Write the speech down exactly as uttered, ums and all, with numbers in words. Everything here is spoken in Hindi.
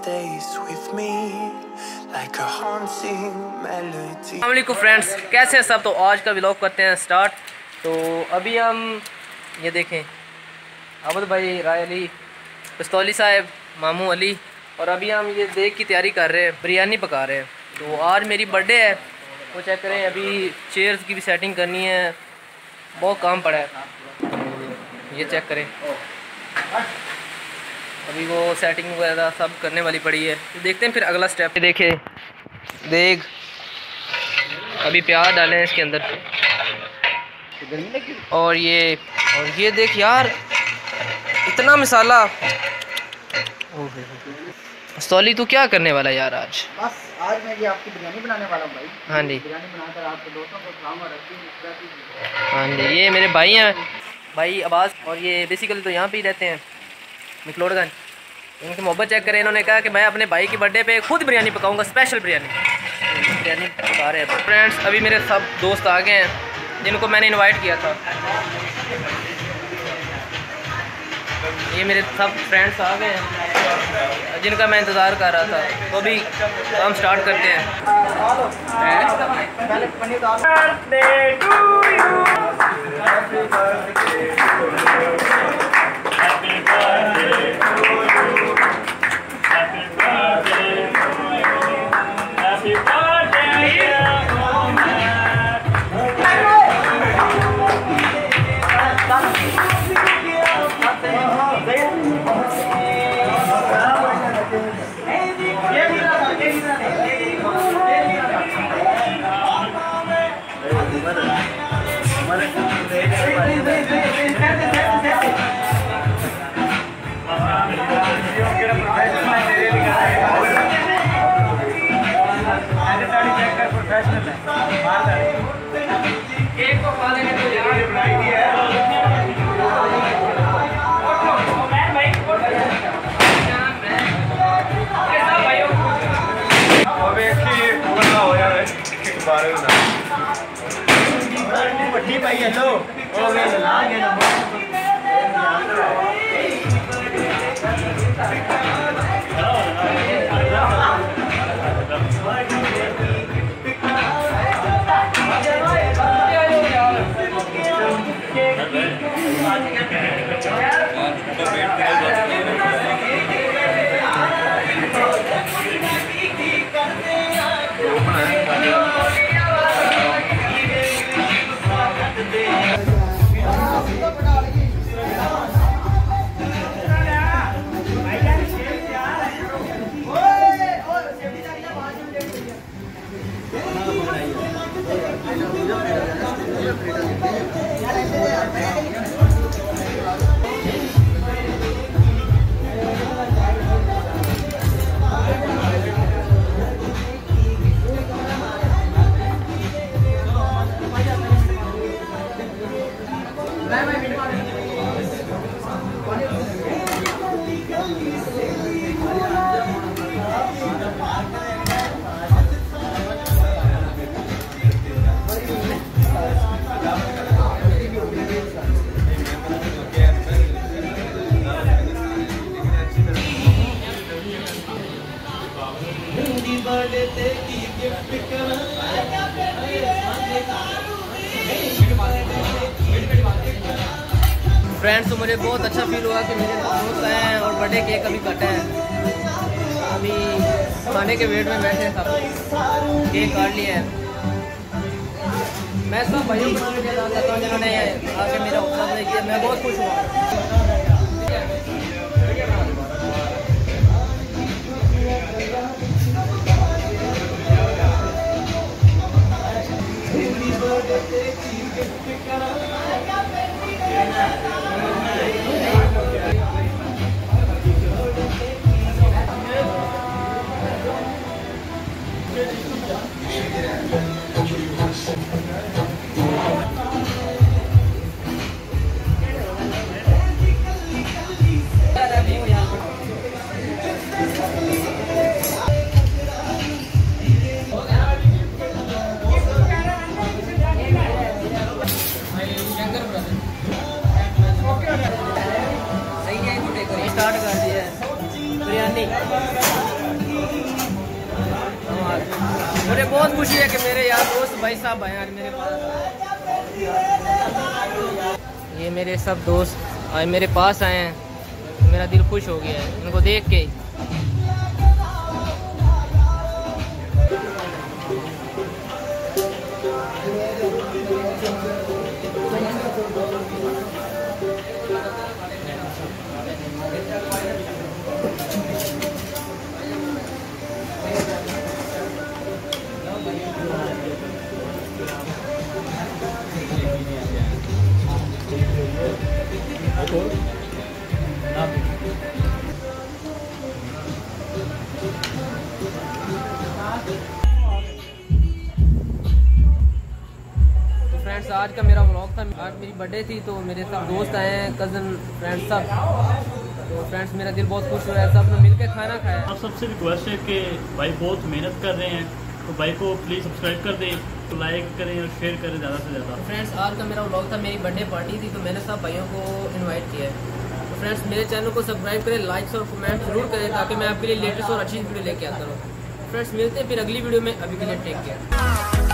stays with me like a haunting melody. अस्सलाम वालेकुम फ्रेंड्स, कैसे हैं सब। तो आज का व्लॉग करते हैं स्टार्ट। तो अभी हम ये देखें, अहमद भाई, राय अली, पिस्तौली साहब, मामू अली, और अभी हम ये देख की तैयारी कर रहे हैं, बिरयानी पका रहे हैं। तो आज मेरी बर्थडे है, वो चेक करें। अभी चेयर्स की भी सेटिंग करनी है, बहुत काम पड़ा है, ये चेक करें। अभी वो सेटिंग वगैरह सब करने वाली पड़ी है, तो देखते हैं फिर अगला स्टेप। देखे देख, अभी प्याज डाले हैं इसके अंदर, और ये और ये देख यार, इतना मसाला। सोली तू क्या करने वाला यार आज? बस आज मैं ये आपकी बिरयानी बनाने वाला हूँ भाई। हाँ जी, बिरयानी बनाकर आपके दोस्तों को खिलाऊंगा, रखी। हाँ जी, ये मेरे भाई हैं, भाई अब्बास, और ये बेसिकली तो यहाँ पे ही रहते हैं, मिकलोडगंज। इनकी मोहब्बत चेक करें, इन्होंने कहा कि मैं अपने भाई की बर्थडे पे खुद बिरयानी पकाऊंगा, स्पेशल बिरयानी बिरयानी पका रहे हैं। फ्रेंड्स, अभी मेरे सब दोस्त आ गए हैं जिनको मैंने इनवाइट किया था। ये मेरे सब फ्रेंड्स आ गए हैं जिनका मैं इंतज़ार कर रहा था। तो अभी हम स्टार्ट करते हैं। केक को खा लेंगे तो यार भाई हेलो हो गए ला गए फ्रेंड्स। तो मुझे बहुत अच्छा फील हुआ कि मेरे दोस्त आए हैं और बर्थडे केक अभी कटा है, अभी खाने के वेट में बैठे हैं, सब केक काट लिया है। मैं सब भाइयों को शुक्रिया अदा करता हूँ जिन्होंने आके मेरा हौसला किया, मैं बहुत खुश हुआ। मुझे बहुत खुशी है कि मेरे यार दोस्त भाई साहब आए आज मेरे पास। ये मेरे सब दोस्त आज मेरे पास आए हैं, मेरा दिल खुश हो गया है इनको देख के। फ्रेंड्स आज का मेरा व्लॉग था। आज मेरी बर्थडे थी तो मेरे सब दोस्त आए हैं, कज़न फ्रेंड्स सब। तो फ्रेंड्स मेरा दिल बहुत खुश हुआ है, सब ने मिलकर खाना खाया। आप सबसे रिक्वेस्ट है कि भाई बहुत मेहनत कर रहे हैं तो भाई को प्लीज़ सब्सक्राइब कर दें, तो लाइक करें और शेयर करें ज़्यादा से ज़्यादा। फ्रेंड्स आज का मेरा व्लॉग था, मेरी बर्थडे पार्टी थी तो मैंने सब भाइयों को इन्वाइट किया है। तो फ्रेंड्स मेरे चैनल को सब्सक्राइब करें, लाइक्स और कमेंट जरूर करें ताकि मैं आपके लिए लेटेस्ट और अच्छी वीडियो लेके आता रहूँ। फ्रेंड्स मिलते हैं फिर अगली वीडियो में, अभी के लिए टेक केयर।